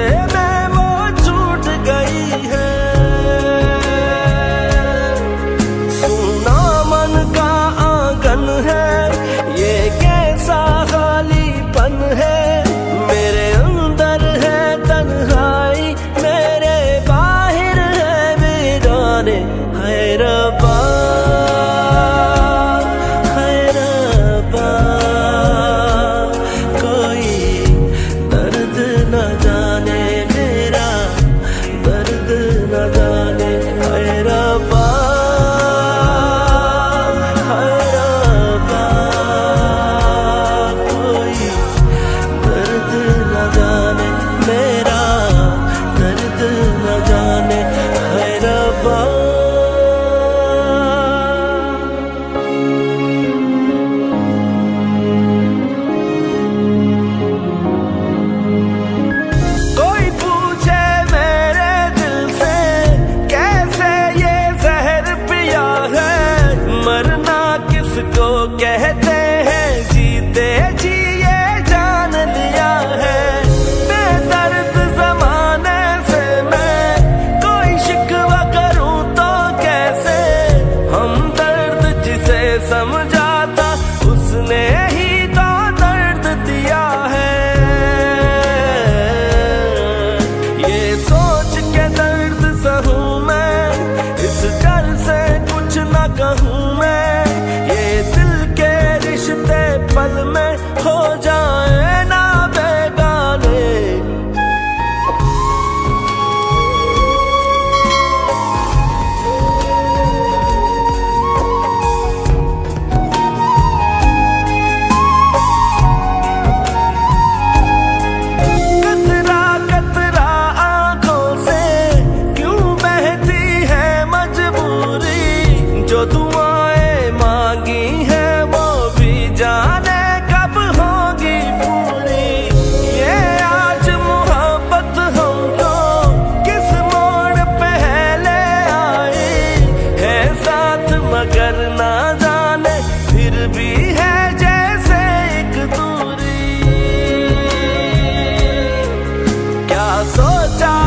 में वो छूट गई है। सुना मन का आंगन है, ये कैसा खालीपन है। मेरे अंदर है तन्हाई, मेरे बाहर है वीराने। है रब्बा, किसको कहते हैं जीते जी ये जान लिया है। बेदर्द ज़माने से मैं कोई शिकवा करूं तो कैसे। हम दर्द जिसे समझा था उसने ही तो दर्द दिया है। ये सोच के दर्द सहूं मैं, इस डर से कुछ न कहूं मैं। पल में हो जाए ना बेगाने। कतरा कतरा आंखों से क्यों बहती है मजबूरी। जो दुआएं मांगी है वो भी जाने कब होगी पूरी। ये आज मोहब्बत हमको किस मोड़ पे है ले आई है साथ, मगर ना जाने फिर भी है जैसे एक दूरी। क्या सोचा